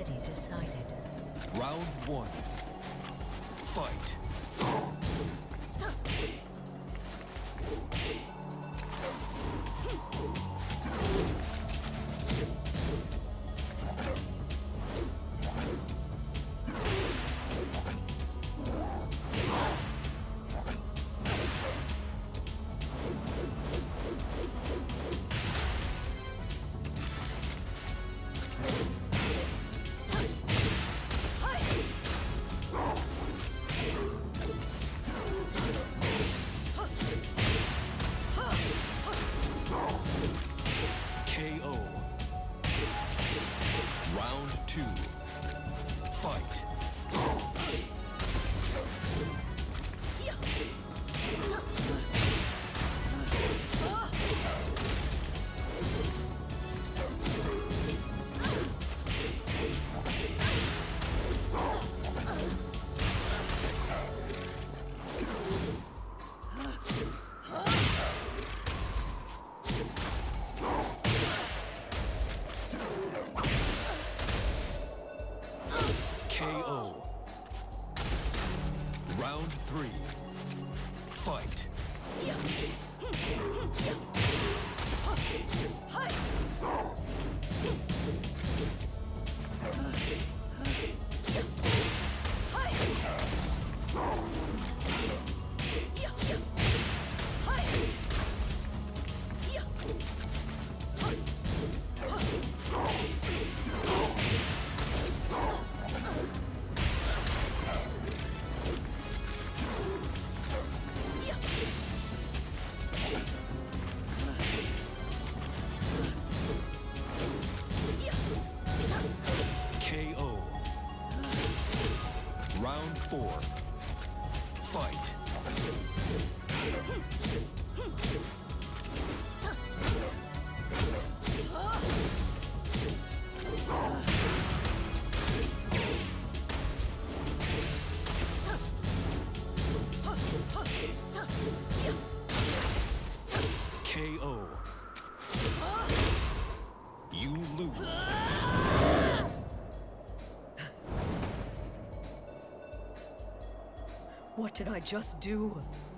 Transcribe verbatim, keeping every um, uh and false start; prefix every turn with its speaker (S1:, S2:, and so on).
S1: already decided.
S2: Round one. Fight. K O. Round two. Fight. K O. Round three. Fight. K O. Round four. Fight. K O. You lose.
S1: What did I just do?